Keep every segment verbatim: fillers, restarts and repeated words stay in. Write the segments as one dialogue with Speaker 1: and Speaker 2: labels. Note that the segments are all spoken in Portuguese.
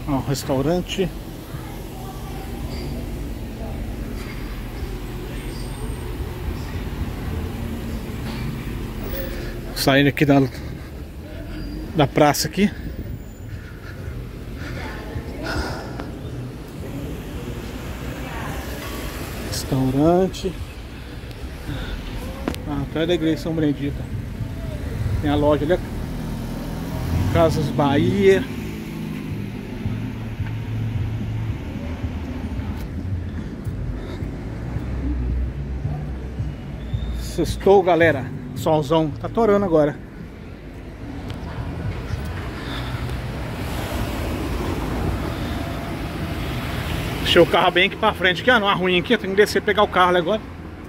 Speaker 1: Ó, um restaurante. Saindo aqui da, da praça aqui. Restaurante. Ah, atrás da igreja São Benedito. Tem a loja ali. Casas Bahia. Sextou, galera. Solzão. Tá torando agora. Deixei o carro bem aqui pra frente. Aqui, ó, não há ruim aqui. Eu tenho que descer e pegar o carro ali agora.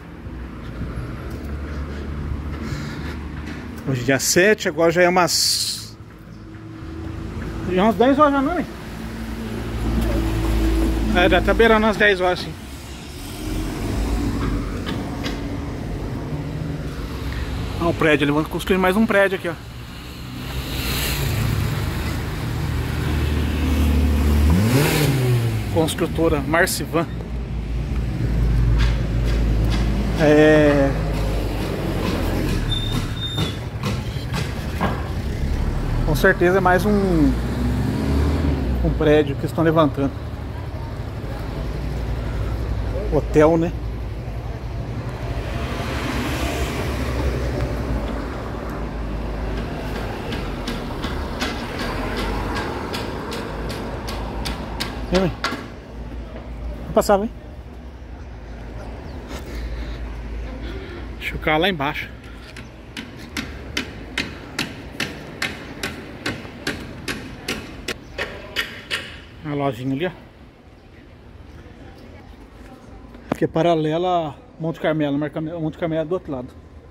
Speaker 1: Hoje é dia sete. Agora já é umas... Já é umas dez horas já, não é? É, já tá beirando umas dez horas, sim. Ah, o prédio, ele vai construir mais um prédio aqui, ó. Construtora Marcivan. É... Com certeza é mais um um prédio que estão levantando. Hotel, né? Vem, vem. Vou passar, vem. Deixa o carro lá embaixo. A lojinha ali, ó. Que é paralela a Monte Carmelo. Monte Carmelo é do outro lado.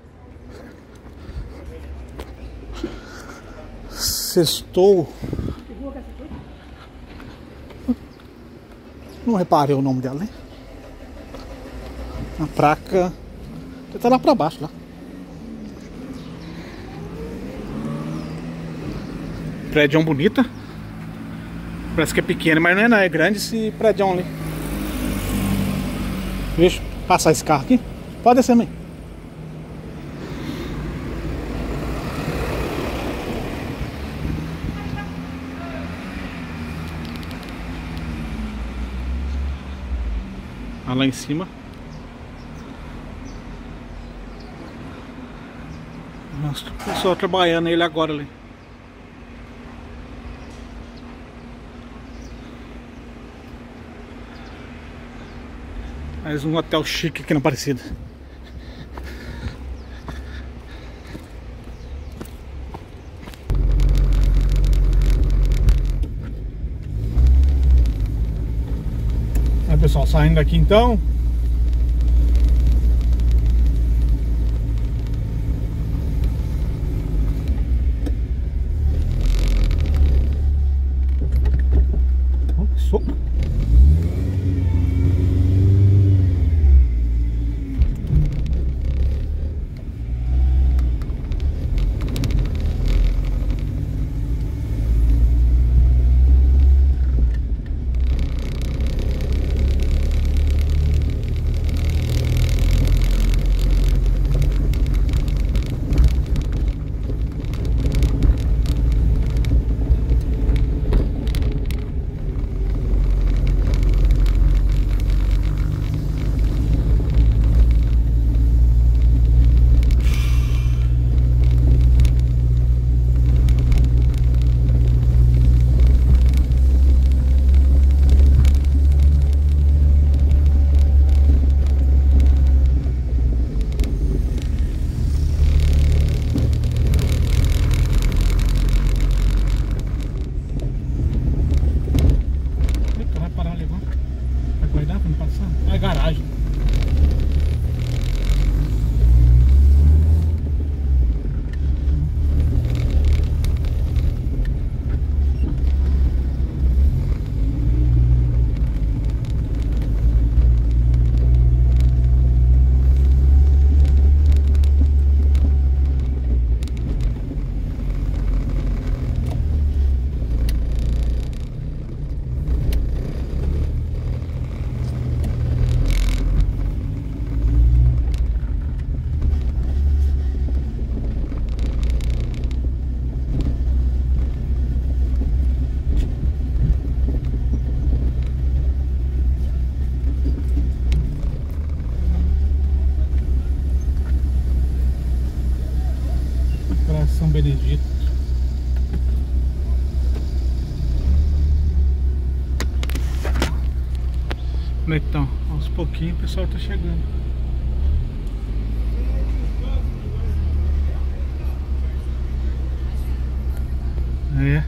Speaker 1: Sextou. Não reparei o nome dela, né? A placa tá lá pra baixo, lá. Prédio bonita. Parece que é pequeno, mas não é não, é grande esse prédio ali. Deixa eu passar esse carro aqui. Pode descer, mãe. Ah, lá em cima. Nossa, o pessoal trabalhando ele agora ali. Mais um hotel chique aqui na Aparecida. Aí, pessoal, saindo daqui então. Oh, que soco. como é que estão. Aos pouquinhos o pessoal tá chegando. É.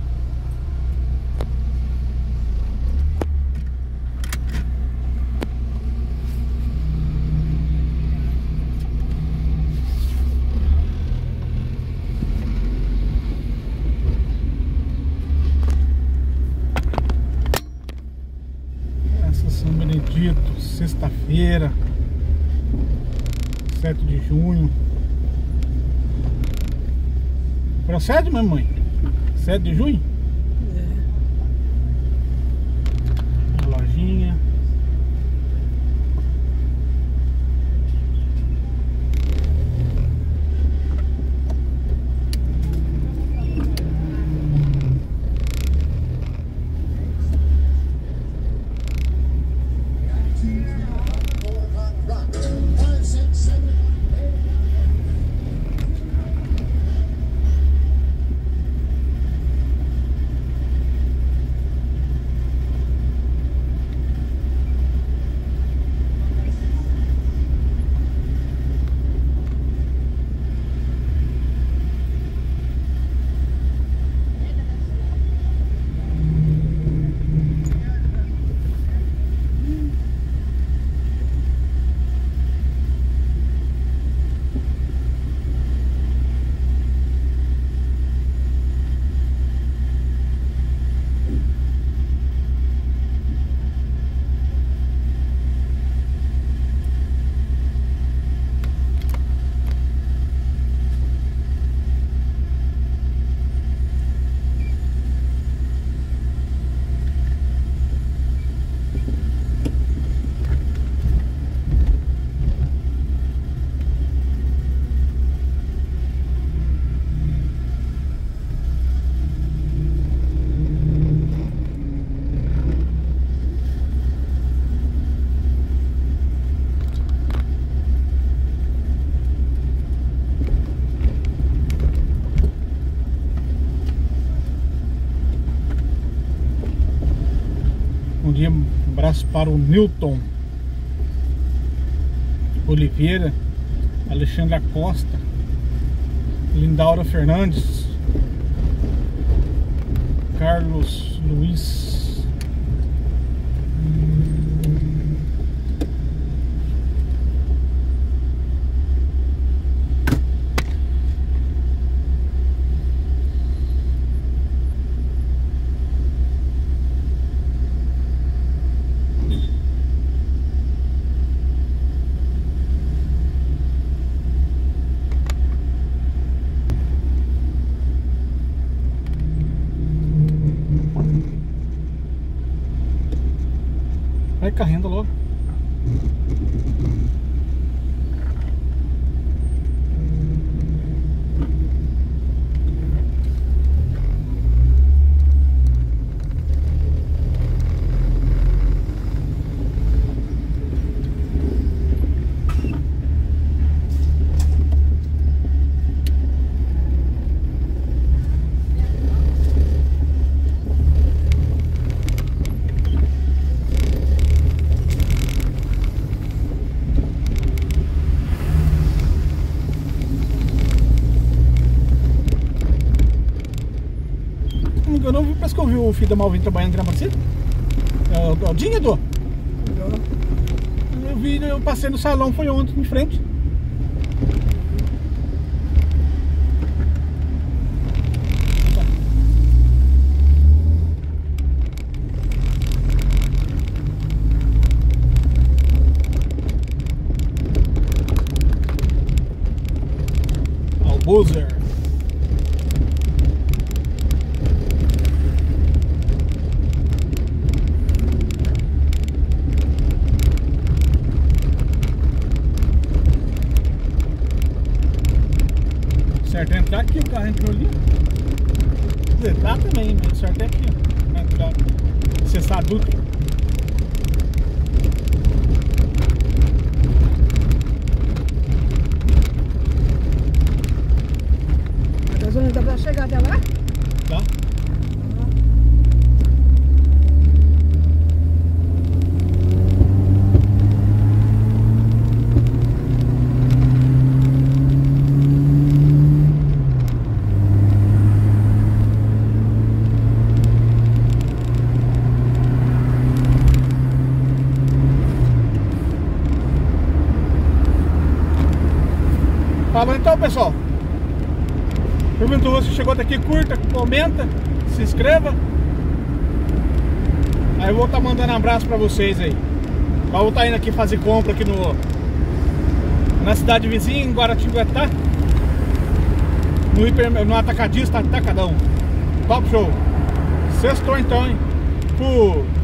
Speaker 1: São Benedito, sexta-feira, sete de junho. Procede, mamãe? sete de junho? É. A lojinha. Bom dia, um abraço para o Newton Oliveira, Alexandre Acosta, Lindaura Fernandes, Carlos Luiz, vai correndo logo. Eu não vi, parece que eu vi o filho da Malvin trabalhando em Gramacito. É o Aldinho, Edu? Eu vi, eu passei no salão, foi ontem em frente. Albuzer. Certo é entrar aqui, o carro entrou ali. Quer dizer, tá também, mas o certo é aqui, ó. Entrar, acessar a Dutra.
Speaker 2: A gasolina dá pra chegar até lá?
Speaker 1: Tá? Falou então, pessoal. Pergunto você chegou até aqui, curta, comenta, se inscreva. Aí eu vou estar mandando um abraço pra vocês aí. Eu vou estar indo aqui fazer compra aqui no na cidade vizinha, em Guaratinguetá. No, hiper, no Atacadista Atacadão. Top show. Sextou então, hein? Fui.